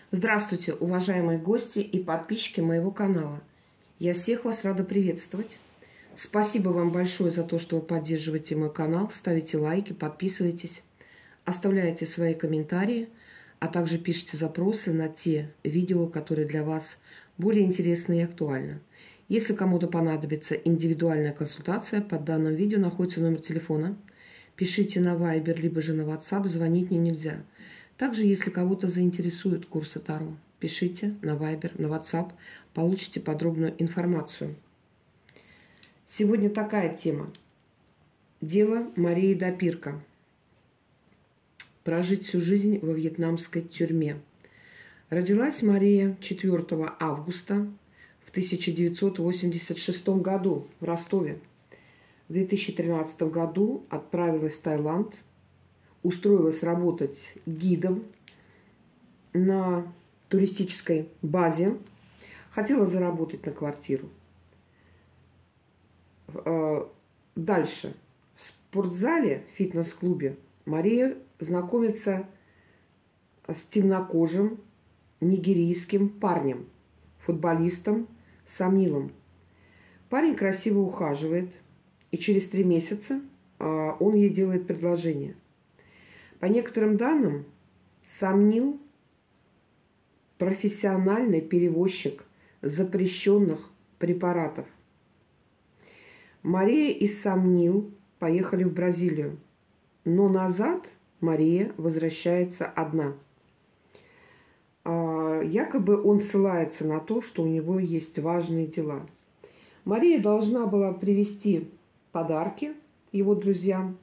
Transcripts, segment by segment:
Здравствуйте, уважаемые гости и подписчики моего канала. Я всех вас рада приветствовать. Спасибо вам большое за то, что вы поддерживаете мой канал, ставите лайки, подписываетесь, оставляете свои комментарии, а также пишите запросы на те видео, которые для вас более интересны и актуальны. Если кому-то понадобится индивидуальная консультация, под данным видео находится номер телефона. Пишите на Viber, либо же на WhatsApp, звонить мне нельзя. Также, если кого-то заинтересуют курсы Таро, пишите на Viber, на WhatsApp, получите подробную информацию. Сегодня такая тема. Дело Марии Допирко. Прожить всю жизнь во вьетнамской тюрьме. Родилась Мария 4 августа в 1986 году в Ростове. В 2013 году отправилась в Таиланд, устроилась работать гидом на туристической базе. Хотела заработать на квартиру. Дальше. В спортзале, в фитнес-клубе Мария знакомится с темнокожим нигерийским парнем, футболистом Самилом. Парень красиво ухаживает, и через 3 месяца он ей делает предложение. По некоторым данным, Самнил – профессиональный перевозчик запрещенных препаратов. Мария и Самнил поехали в Бразилию, но назад Мария возвращается одна. Якобы он ссылается на то, что у него есть важные дела. Мария должна была привезти подарки его друзьям.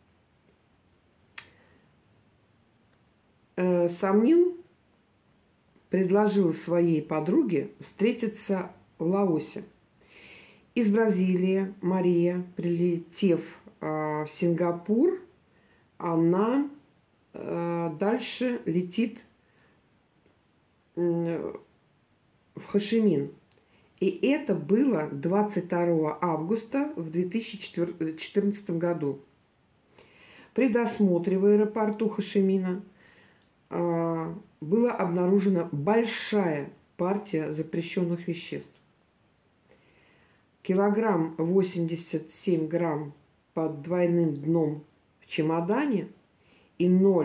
Самнил предложил своей подруге встретиться в Лаосе. Из Бразилии Мария, прилетев в Сингапур, она дальше летит в Хошимин. И это было 22 августа в 2014 году. При досмотре в аэропорту Хошимина была обнаружена большая партия запрещенных веществ. 1,87 килограмм под двойным дном в чемодане и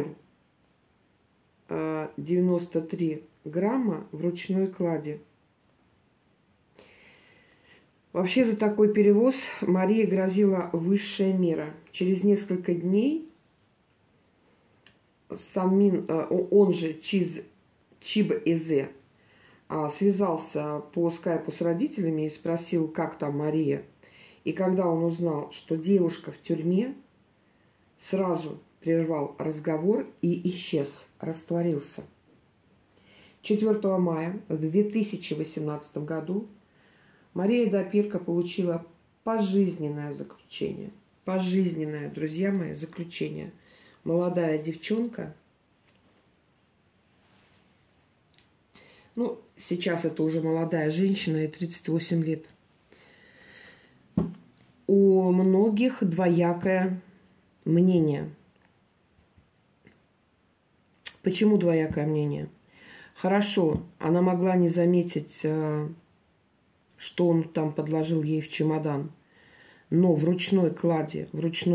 0,93 грамма в ручной кладе. Вообще за такой перевоз Марии грозила высшая мера. Через несколько дней Саммин, он же Чиб Эзе, связался по скайпу с родителями и спросил, как там Мария. И когда он узнал, что девушка в тюрьме, сразу прервал разговор и исчез, растворился. 4 мая в 2018 году Мария Допирко получила пожизненное заключение. Пожизненное, друзья мои, заключение. Молодая девчонка. Ну, сейчас это уже молодая женщина, ей 38 лет. У многих двоякое мнение. Почему двоякое мнение? Хорошо, она могла не заметить, что он там подложил ей в чемодан. Но в ручной кладе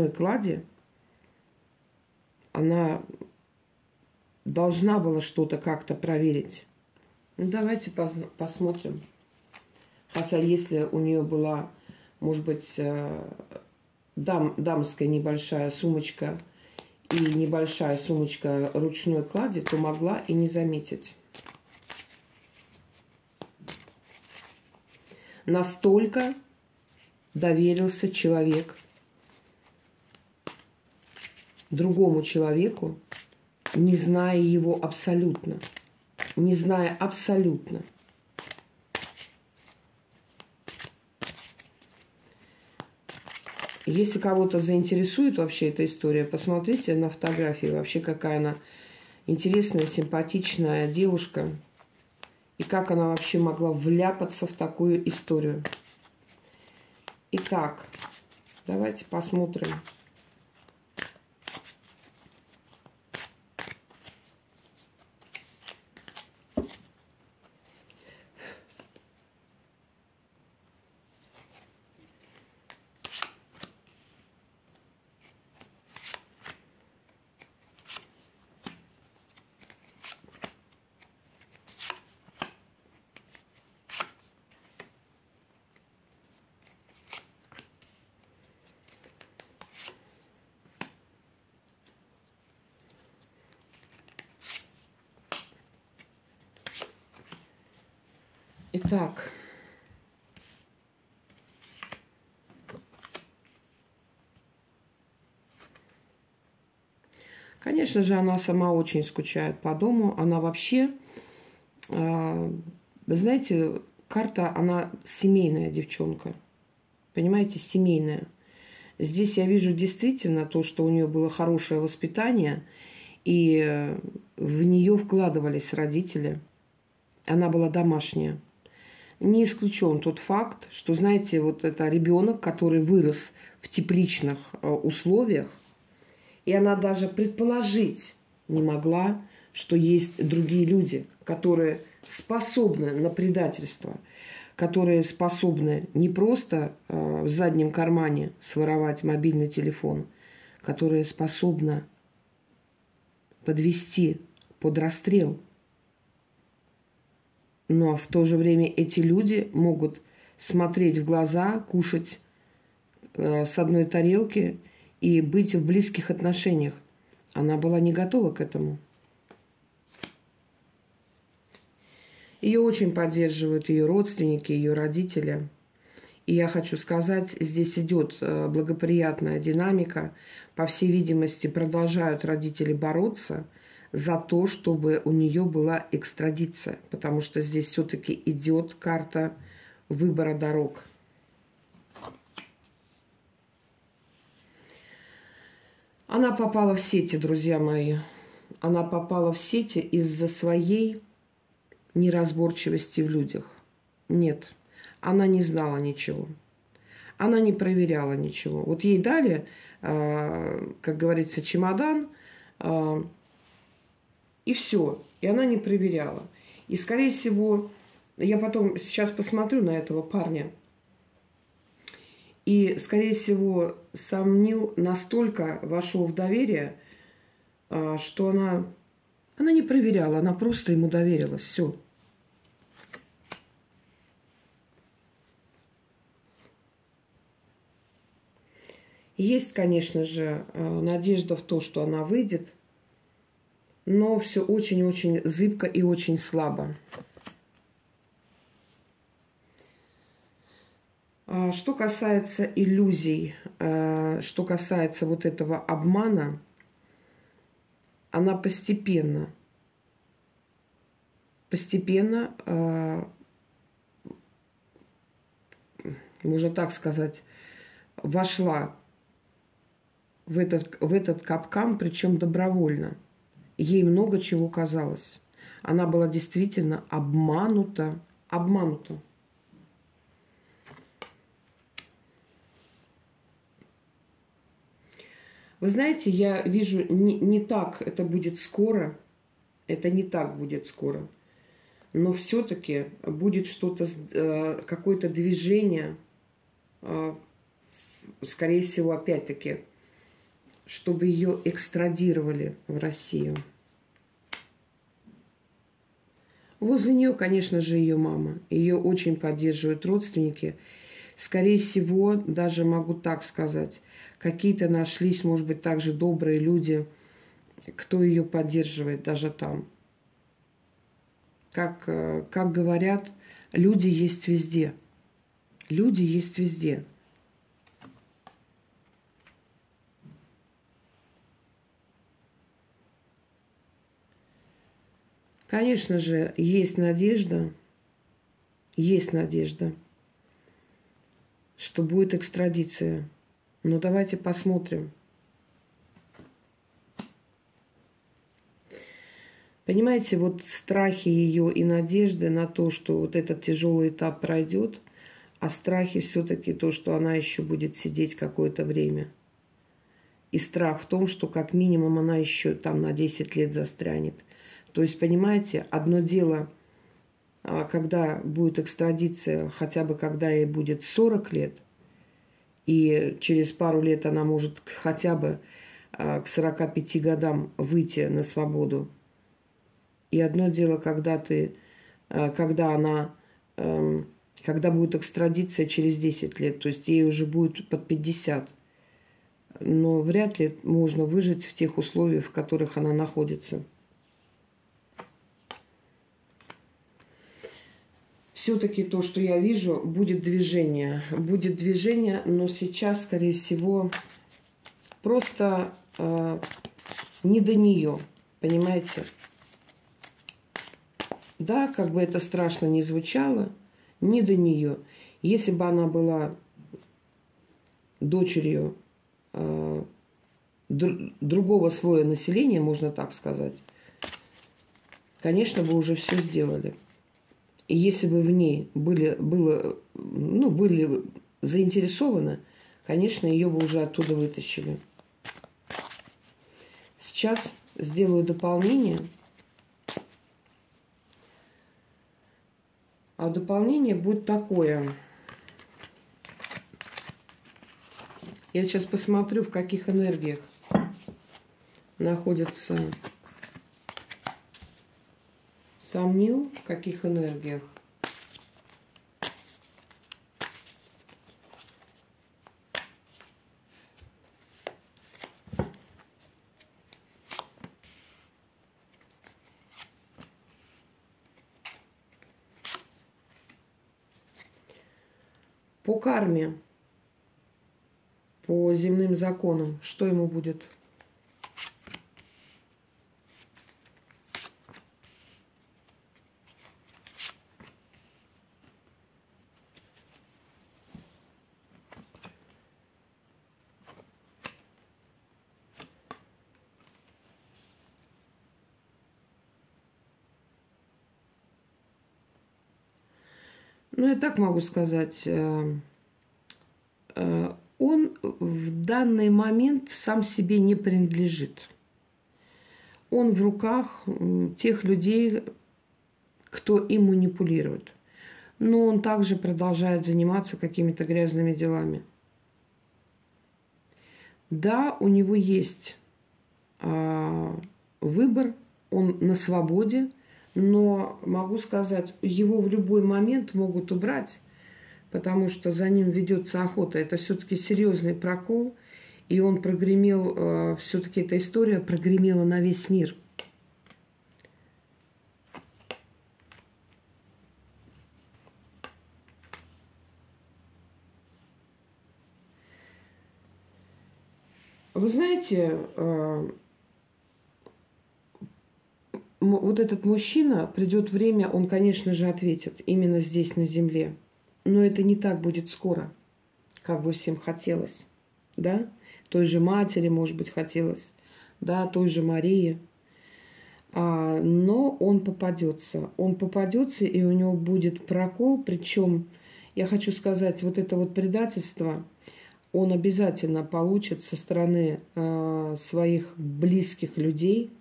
она должна была что-то как-то проверить. Ну, давайте посмотрим. Хотя если у нее была, может быть, дамская небольшая сумочка и небольшая сумочка ручной клади, то могла и не заметить. Настолько доверился человек другому человеку, не зная его абсолютно. Не зная абсолютно. Если кого-то заинтересует вообще эта история, посмотрите на фотографии. Вообще какая она интересная, симпатичная девушка. И как она вообще могла вляпаться в такую историю. Итак, давайте посмотрим. Итак, конечно же, она сама очень скучает по дому. Она вообще, вы знаете, карта, она семейная девчонка. Понимаете, семейная. Здесь я вижу действительно то, что у нее было хорошее воспитание, и в нее вкладывались родители. Она была домашняя. Не исключен тот факт, что, знаете, вот это ребенок, который вырос в тепличных условиях, и она даже предположить не могла, что есть другие люди, которые способны на предательство, которые способны не просто в заднем кармане своровать мобильный телефон, которые способны подвести под расстрел. Но в то же время эти люди могут смотреть в глаза, кушать с одной тарелки и быть в близких отношениях. Она была не готова к этому. Ее очень поддерживают ее родственники, ее родители. И я хочу сказать, здесь идет благоприятная динамика. По всей видимости, продолжают родители бороться за то, чтобы у нее была экстрадиция. Потому что здесь все-таки идет карта выбора дорог. Она попала в сети, друзья мои. Она попала в сети из-за своей неразборчивости в людях. Нет, она не знала ничего. Она не проверяла ничего. Вот ей дали, как говорится, чемодан, и все. И она не проверяла. И, скорее всего, я потом сейчас посмотрю на этого парня. И, скорее всего, сам Нил настолько вошел в доверие, что она не проверяла, она просто ему доверилась. Все. Есть, конечно же, надежда в то, что она выйдет, но все очень-очень зыбко и очень слабо. Что касается иллюзий, что касается вот этого обмана, она постепенно, можно так сказать, вошла в этот капкан, причем добровольно. Ей много чего казалось. Она была действительно обманута. Вы знаете, я вижу, не так это будет скоро. Это не так будет скоро. Но все-таки будет что-то, какое-то движение, скорее всего, опять-таки, чтобы ее экстрадировали в Россию. Возле нее, конечно же, ее мама. Ее очень поддерживают родственники. Скорее всего, даже могу так сказать, какие-то нашлись, может быть, также добрые люди, кто ее поддерживает даже там. Как говорят, люди есть везде. Люди есть везде. Конечно же, есть надежда, что будет экстрадиция. Но давайте посмотрим. Понимаете, вот страхи ее и надежды на то, что вот этот тяжелый этап пройдет, а страхи все-таки то, что она еще будет сидеть какое-то время. И страх в том, что как минимум она еще там на 10 лет застрянет. То есть, понимаете, одно дело, когда будет экстрадиция, хотя бы когда ей будет 40 лет, и через пару лет она может хотя бы к 45 годам выйти на свободу. И одно дело, когда будет экстрадиция через 10 лет, то есть ей уже будет под 50. Но вряд ли можно выжить в тех условиях, в которых она находится. все-таки то, что я вижу, будет движение. Будет движение, но сейчас, скорее всего, просто не до нее. Понимаете? Да, как бы это страшно ни звучало, не до нее. Если бы она была дочерью другого слоя населения, можно так сказать, конечно, бы уже все сделали. И если бы в ней были заинтересованы, конечно, ее бы уже оттуда вытащили. Сейчас сделаю дополнение. А дополнение будет такое. Я сейчас посмотрю, в каких энергиях находится сам Нил, в каких энергиях. По карме, по земным законам, что ему будет? Ну, я так могу сказать. Он в данный момент сам себе не принадлежит. Он в руках тех людей, кто им манипулирует. Но он также продолжает заниматься какими-то грязными делами. Да, у него есть выбор, он на свободе, но могу сказать, его в любой момент могут убрать, потому что за ним ведется охота. Это все-таки серьезный прокол, и он прогремел, все-таки эта история прогремела на весь мир. Вы знаете, вот этот мужчина, придет время, он, конечно же, ответит именно здесь, на земле. Но это не так будет скоро, как бы всем хотелось. Да? Той же матери, может быть, хотелось. Да, той же Марии. Но он попадется. Он попадется, и у него будет прокол. Причем, я хочу сказать, вот это вот предательство он обязательно получит со стороны своих близких людей.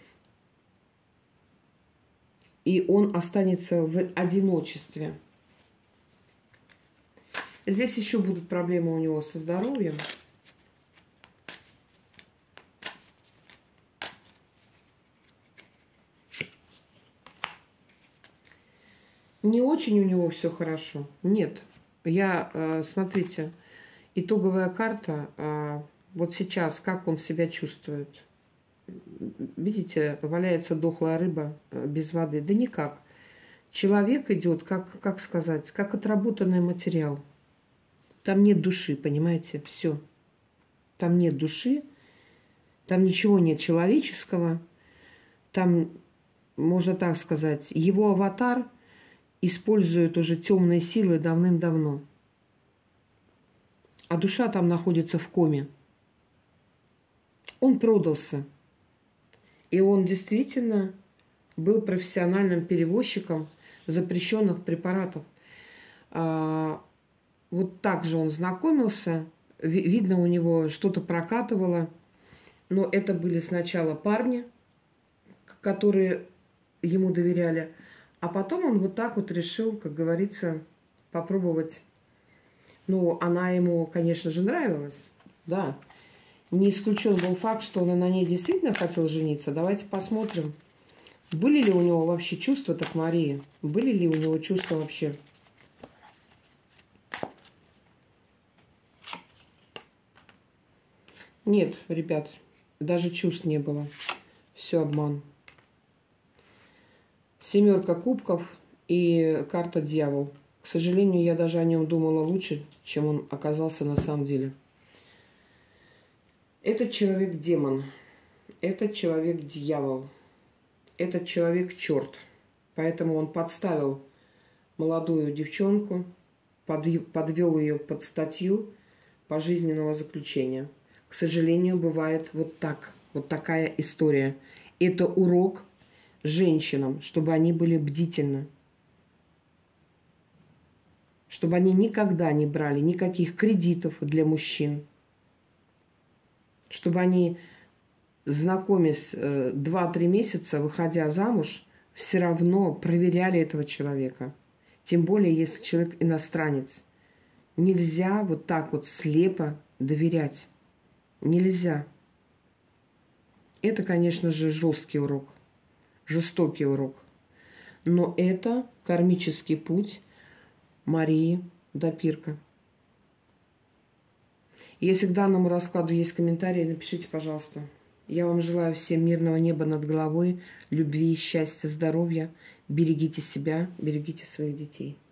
И он останется в одиночестве. Здесь еще будут проблемы у него со здоровьем. Не очень у него все хорошо. Нет. Смотрите, итоговая карта. Вот сейчас, как он себя чувствует. Видите, валяется дохлая рыба без воды. Да никак. Человек идет, как сказать, как отработанный материал. Там нет души, понимаете, все. Там нет души, там ничего нет человеческого. Там, можно так сказать, его аватар использует уже темные силы давным-давно. А душа там находится в коме. Он продался. И он действительно был профессиональным перевозчиком запрещенных препаратов. Вот так же он знакомился. Видно, у него что-то прокатывало. Но это были сначала парни, которые ему доверяли. А потом он вот так вот решил, как говорится, попробовать. Ну, она ему, конечно же, нравилась. Да. Не исключен был факт, что он на ней действительно хотел жениться. Давайте посмотрим, были ли у него вообще чувства-то к Марии. Были ли у него чувства вообще. Нет, ребят, даже чувств не было. Все обман. 7 кубков. и карта дьявол. К сожалению, я даже о нем думала лучше, чем он оказался на самом деле. Этот человек демон, этот человек дьявол, этот человек черт. Поэтому он подставил молодую девчонку, подвел ее под статью пожизненного заключения. К сожалению, бывает вот так, вот такая история. Это урок женщинам, чтобы они были бдительны, чтобы они никогда не брали никаких кредитов для мужчин, чтобы они, знакомясь 2-3 месяца, выходя замуж, все равно проверяли этого человека. Тем более, если человек иностранец. Нельзя вот так вот слепо доверять. Нельзя. Это, конечно же, жесткий урок, жестокий урок. Но это кармический путь Марии Допирко. Если к данному раскладу есть комментарии, напишите, пожалуйста. Я вам желаю всем мирного неба над головой, любви, счастья, здоровья. Берегите себя, берегите своих детей.